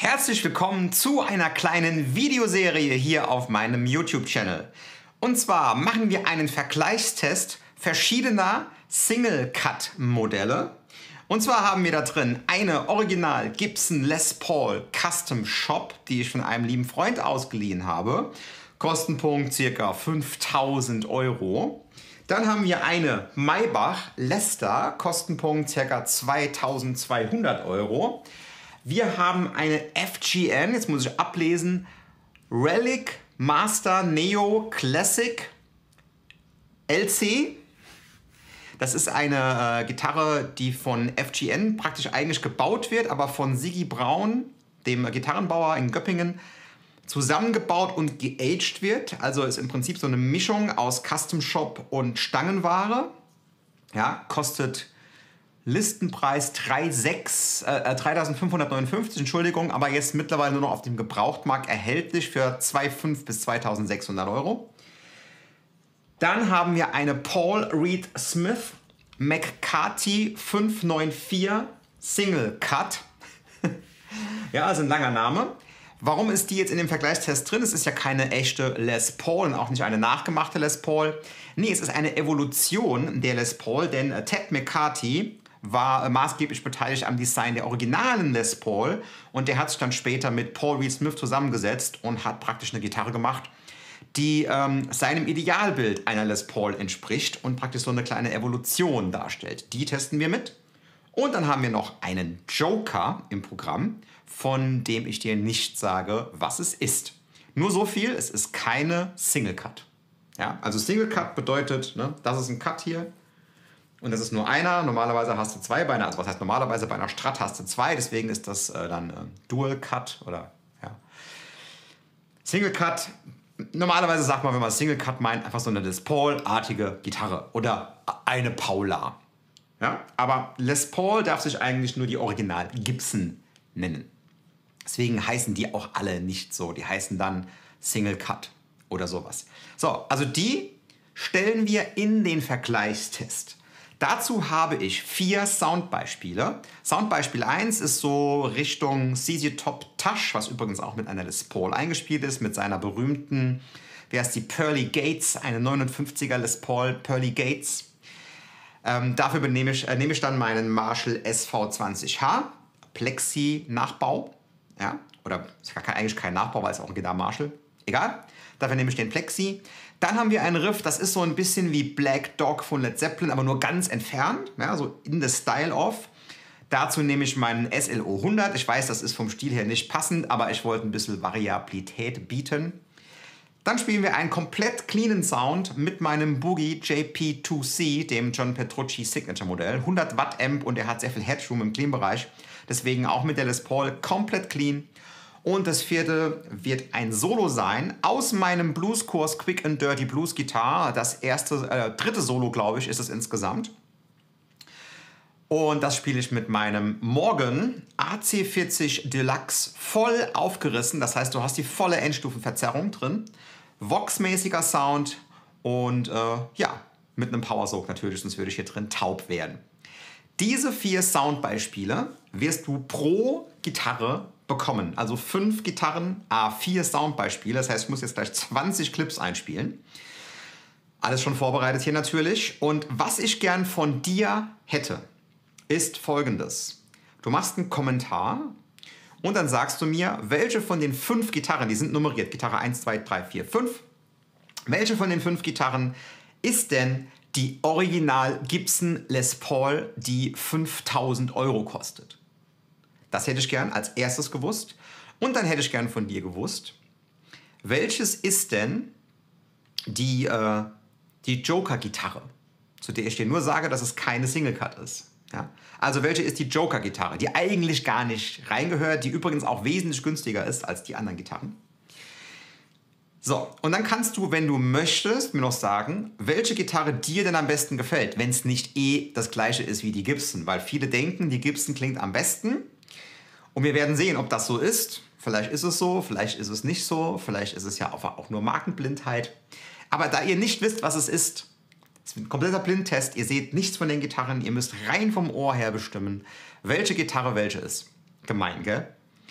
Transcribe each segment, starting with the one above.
Herzlich willkommen zu einer kleinen Videoserie hier auf meinem YouTube-Channel. Und zwar machen wir einen Vergleichstest verschiedener Single-Cut-Modelle. Und zwar haben wir da drin eine Original Gibson Les Paul Custom Shop, die ich von einem lieben Freund ausgeliehen habe. Kostenpunkt ca. 5.000 €. Dann haben wir eine Maybach Lester, Kostenpunkt ca. 2.200 €. Wir haben eine FGN, jetzt muss ich ablesen, Relic Master Neo Classic LC. Das ist eine Gitarre, die von FGN praktisch eigentlich gebaut wird, aber von Sigi Braun, dem Gitarrenbauer in Göppingen, zusammengebaut und geaged wird. Also ist im Prinzip so eine Mischung aus Custom Shop und Stangenware. Ja, kostet Listenpreis 3.559, Entschuldigung, aber jetzt mittlerweile nur noch auf dem Gebrauchtmarkt erhältlich für 2.500 bis 2.600 €. Dann haben wir eine Paul Reed Smith McCarthy 594 Single Cut. Ja, also ein langer Name. Warum ist die jetzt in dem Vergleichstest drin? Es ist ja keine echte Les Paul und auch nicht eine nachgemachte Les Paul. Nee, es ist eine Evolution der Les Paul, denn Ted McCarthy war maßgeblich beteiligt am Design der originalen Les Paul und der hat sich dann später mit Paul Reed Smith zusammengesetzt und hat praktisch eine Gitarre gemacht, die seinem Idealbild einer Les Paul entspricht und praktisch so eine kleine Evolution darstellt. Die testen wir mit. Und dann haben wir noch einen Joker im Programm, von dem ich dir nicht sage, was es ist. Nur so viel, es ist keine Single Cut. Ja, also Single Cut bedeutet, ne, das ist ein Cut hier und das ist nur einer. Normalerweise hast du zwei Beine, also was heißt normalerweise, bei einer Strat hast du zwei, deswegen ist das dann Dual Cut oder ja. Single Cut, normalerweise sagt man, wenn man Single Cut meint, einfach so eine Les Paul-artige Gitarre oder eine Paula. Ja, aber Les Paul darf sich eigentlich nur die Original Gibson nennen. Deswegen heißen die auch alle nicht so. Die heißen dann Single Cut oder sowas. So, also die stellen wir in den Vergleichstest. Dazu habe ich 4 Soundbeispiele. Soundbeispiel 1 ist so Richtung ZZ Top Touch, was übrigens auch mit einer Les Paul eingespielt ist, mit seiner berühmten, wie heißt die, Pearly Gates, eine 59er Les Paul Pearly Gates. Dafür nehme ich dann meinen Marshall SV20H, Plexi-Nachbau. Ja, oder ist eigentlich kein Nachbau, weil es auch original Marshall. Egal, dafür nehme ich den Plexi. Dann haben wir einen Riff, das ist so ein bisschen wie Black Dog von Led Zeppelin, aber nur ganz entfernt, ja, so in the style of. Dazu nehme ich meinen SLO 100. Ich weiß, das ist vom Stil her nicht passend, aber ich wollte ein bisschen Variabilität bieten. Dann spielen wir einen komplett cleanen Sound mit meinem Boogie JP2C, dem John Petrucci Signature Modell. 100 Watt Amp und er hat sehr viel Headroom im Clean-Bereich. Deswegen auch mit der Les Paul komplett clean. Und das vierte wird ein Solo sein aus meinem Blueskurs Quick and Dirty Blues Guitar. Das dritte Solo, glaube ich, ist es insgesamt. Und das spiele ich mit meinem Morgan AC40 Deluxe voll aufgerissen. Das heißt, du hast die volle Endstufenverzerrung drin. Vox-mäßiger Sound und ja, mit einem Power-Soak natürlich, sonst würde ich hier drin taub werden. Diese 4 Soundbeispiele wirst du pro Gitarre bekommen. Also 5 Gitarren, 4 Soundbeispiele. Das heißt, ich muss jetzt gleich 20 Clips einspielen. Alles schon vorbereitet hier natürlich. Und was ich gern von dir hätte, ist Folgendes. Du machst einen Kommentar und dann sagst du mir, welche von den 5 Gitarren, die sind nummeriert, Gitarre 1, 2, 3, 4, 5, welche von den 5 Gitarren ist denn die Original Gibson Les Paul, die 5.000 € kostet? Das hätte ich gern als erstes gewusst. Und dann hätte ich gern von dir gewusst, welches ist denn die Joker-Gitarre, zu der ich dir nur sage, dass es keine Single-Cut ist. Ja? Also welche ist die Joker-Gitarre, die eigentlich gar nicht reingehört, die übrigens auch wesentlich günstiger ist als die anderen Gitarren. So, und dann kannst du, wenn du möchtest, mir noch sagen, welche Gitarre dir denn am besten gefällt, wenn es nicht das gleiche ist wie die Gibson. Weil viele denken, die Gibson klingt am besten. Und wir werden sehen, ob das so ist. Vielleicht ist es so, vielleicht ist es nicht so, vielleicht ist es ja auch nur Markenblindheit. Aber da ihr nicht wisst, was es ist ein kompletter Blindtest, ihr seht nichts von den Gitarren, ihr müsst rein vom Ohr her bestimmen, welche Gitarre welche ist. Gemein, gell?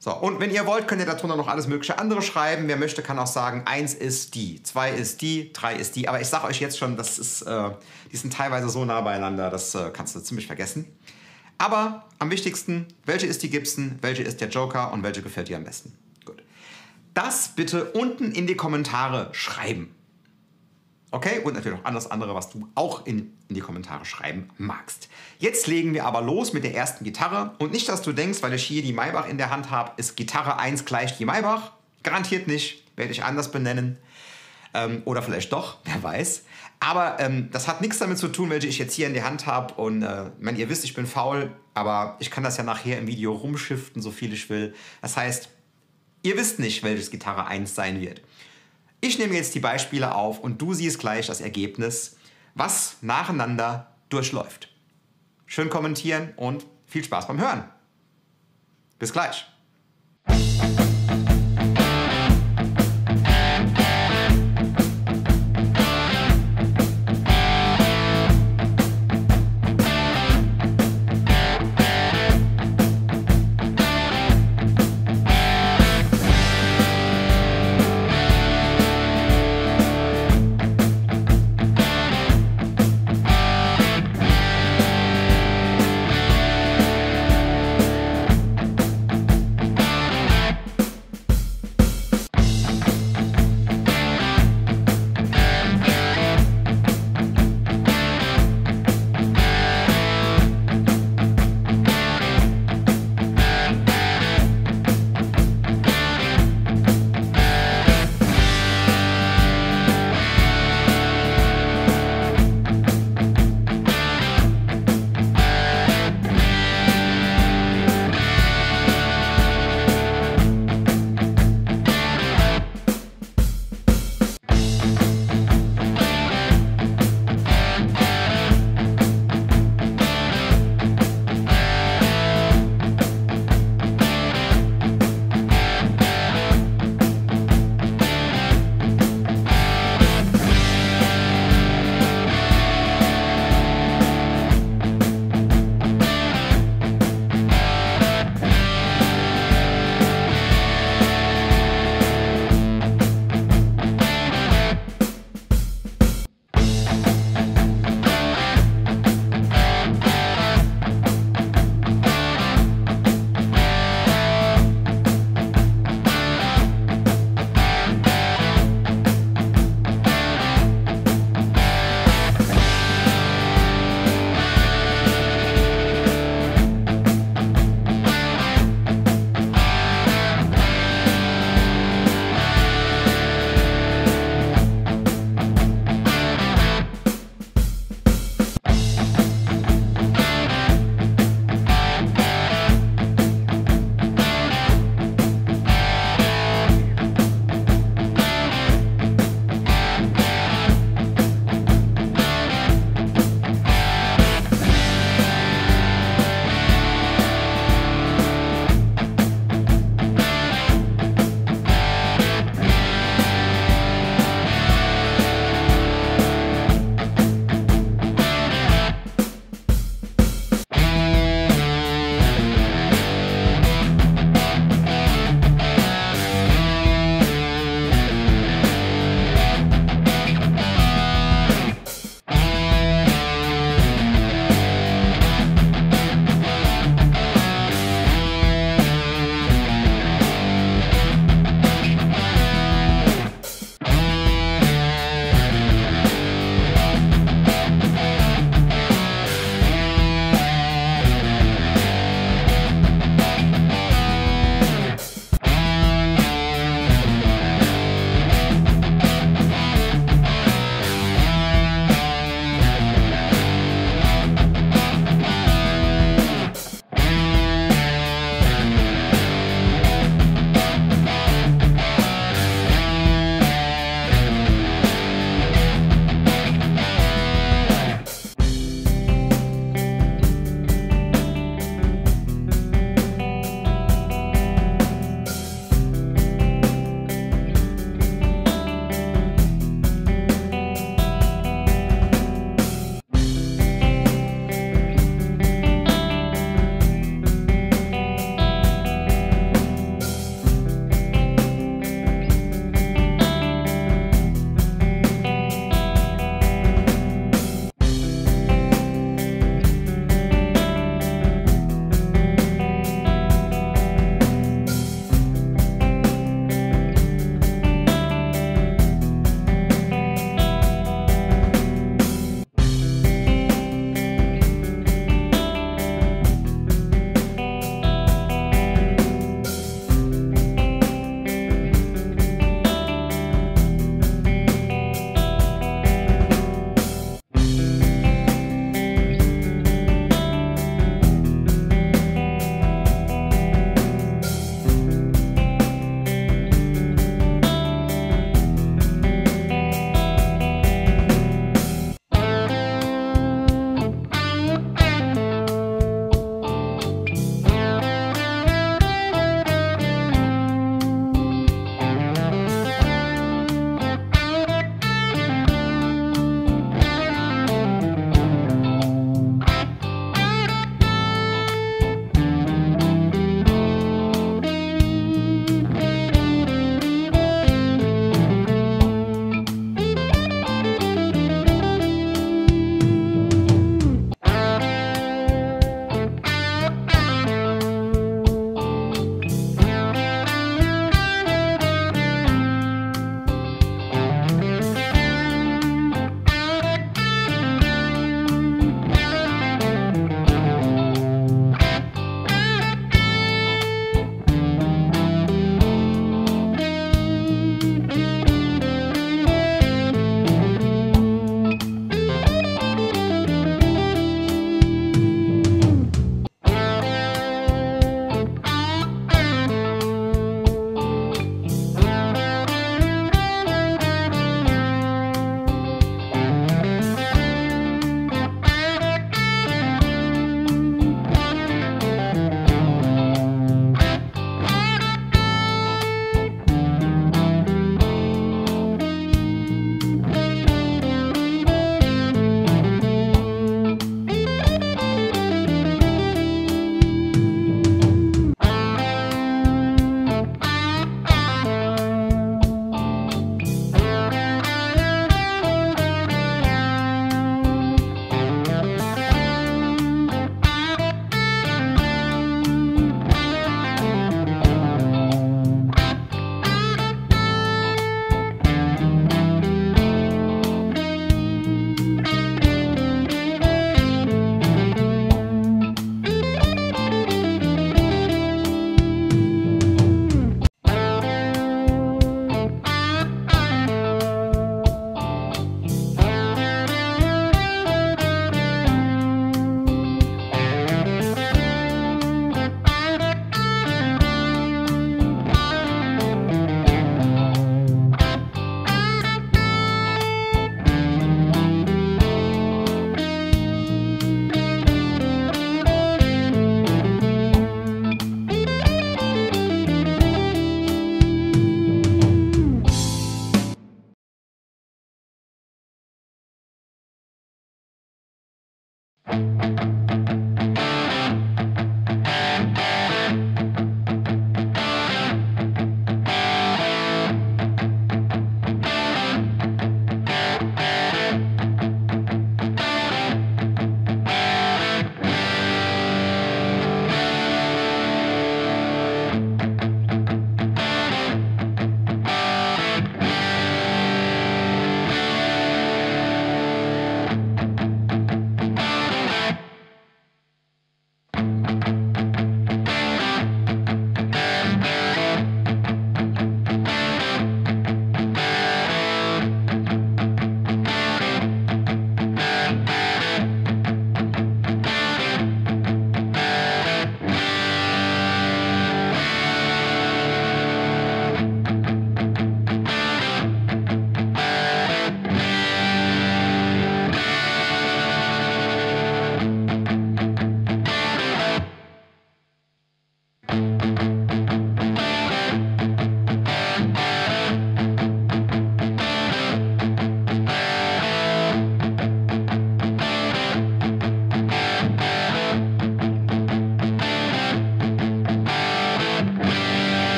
So, und wenn ihr wollt, könnt ihr darunter noch alles mögliche andere schreiben. Wer möchte, kann auch sagen, 1 ist die, 2 ist die, 3 ist die. Aber ich sage euch jetzt schon, das ist, die sind teilweise so nah beieinander, das kannst du ziemlich vergessen. Aber am wichtigsten, welche ist die Gibson, welche ist der Joker und welche gefällt dir am besten? Gut. Das bitte unten in die Kommentare schreiben. Okay? Und natürlich auch alles andere, was du auch in die Kommentare schreiben magst. Jetzt legen wir aber los mit der ersten Gitarre. Und nicht, dass du denkst, weil ich hier die Maybach in der Hand habe, ist Gitarre 1 gleich die Maybach. Garantiert nicht. Werde ich anders benennen. Oder vielleicht doch, wer weiß. Aber das hat nichts damit zu tun, welche ich jetzt hier in der Hand habe. Und ihr wisst, ich bin faul, aber ich kann das ja nachher im Video rumschiften, so viel ich will. Das heißt, ihr wisst nicht, welches Gitarre 1 sein wird. Ich nehme jetzt die Beispiele auf und du siehst gleich das Ergebnis, was nacheinander durchläuft. Schön kommentieren und viel Spaß beim Hören. Bis gleich.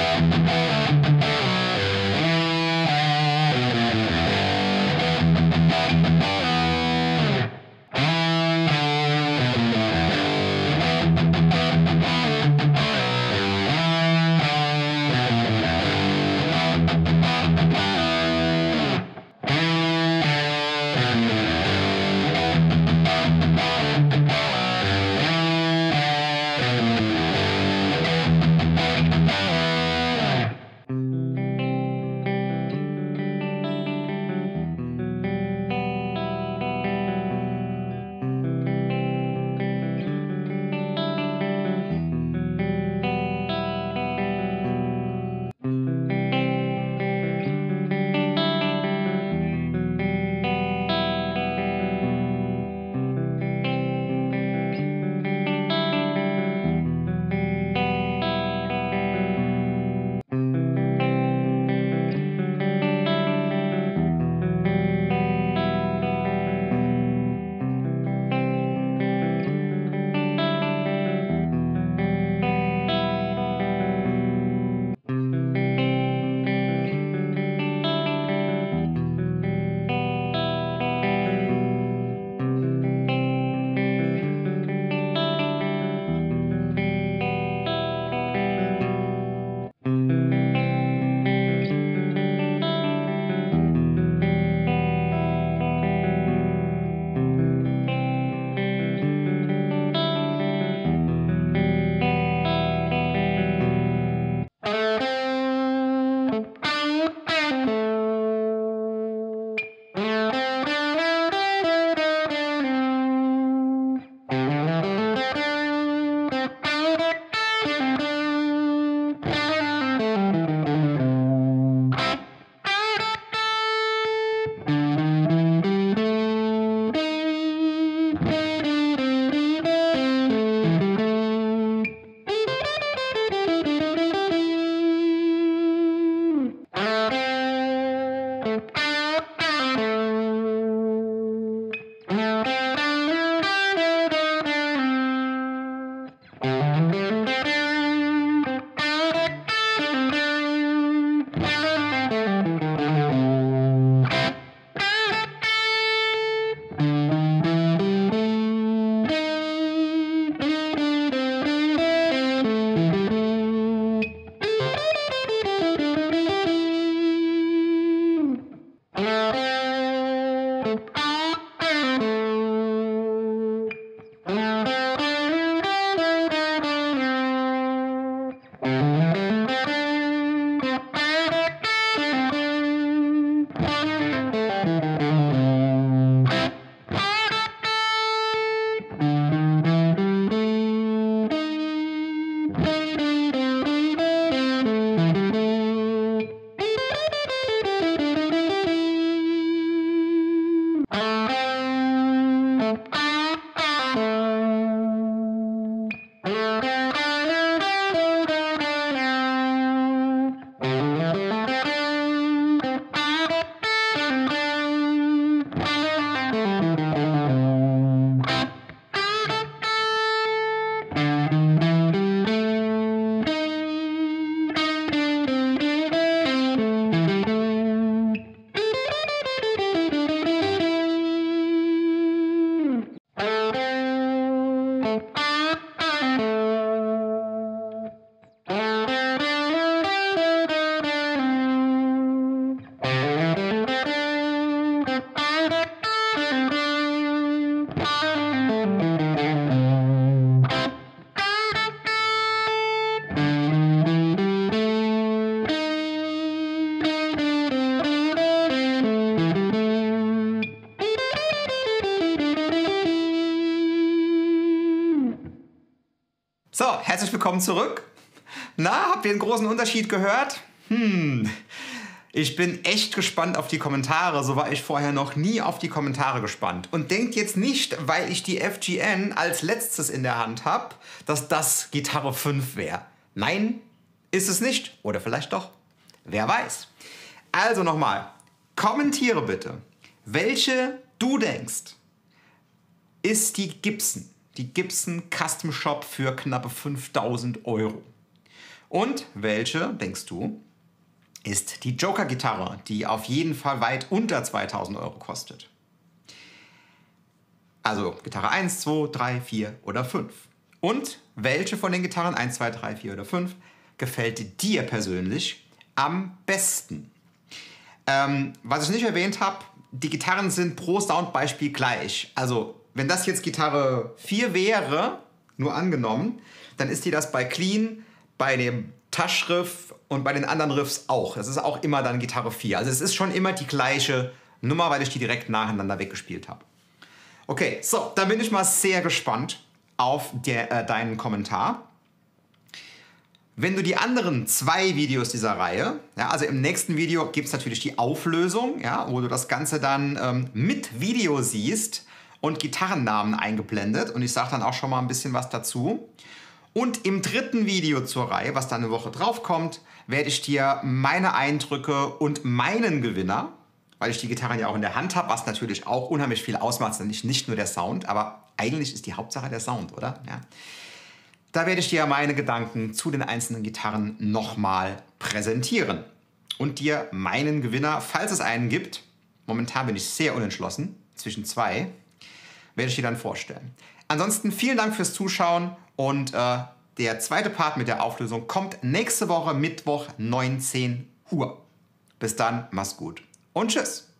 So, herzlich willkommen zurück. Na, habt ihr einen großen Unterschied gehört? Ich bin echt gespannt auf die Kommentare. So war ich vorher noch nie auf die Kommentare gespannt. Und denkt jetzt nicht, weil ich die FGN als letztes in der Hand habe, dass das Gitarre 5 wäre. Nein, ist es nicht. Oder vielleicht doch. Wer weiß. Also nochmal, kommentiere bitte, welche du denkst, ist die Gibson. Die Gibson Custom Shop für knappe 5.000 €. Und welche, denkst du, ist die Joker-Gitarre, die auf jeden Fall weit unter 2000 Euro kostet? Also Gitarre 1, 2, 3, 4 oder 5. Und welche von den Gitarren 1, 2, 3, 4 oder 5 gefällt dir persönlich am besten? Was ich nicht erwähnt habe, die Gitarren sind pro Soundbeispiel gleich. Also wenn das jetzt Gitarre 4 wäre, nur angenommen, dann ist die das bei Clean, bei dem Taschriff und bei den anderen Riffs auch. Das ist auch immer dann Gitarre 4. Also es ist schon immer die gleiche Nummer, weil ich die direkt nacheinander weggespielt habe. Okay, so, dann bin ich mal sehr gespannt auf deinen Kommentar. Wenn du die anderen 2 Videos dieser Reihe, ja, also im nächsten Video gibt es natürlich die Auflösung, ja, wo du das Ganze dann mit Video siehst und Gitarrennamen eingeblendet. Und ich sage dann auch schon mal ein bisschen was dazu. Und im 3. Video zur Reihe, was dann eine Woche drauf kommt, werde ich dir meine Eindrücke und meinen Gewinner, weil ich die Gitarren ja auch in der Hand habe, was natürlich auch unheimlich viel ausmacht, nicht nur der Sound, aber eigentlich ist die Hauptsache der Sound, oder? Ja. Da werde ich dir meine Gedanken zu den einzelnen Gitarren nochmal präsentieren und dir meinen Gewinner, falls es einen gibt, momentan bin ich sehr unentschlossen, zwischen 2, werde ich dir dann vorstellen. Ansonsten vielen Dank fürs Zuschauen und der zweite Part mit der Auflösung kommt nächste Woche Mittwoch 19 Uhr. Bis dann, mach's gut und tschüss.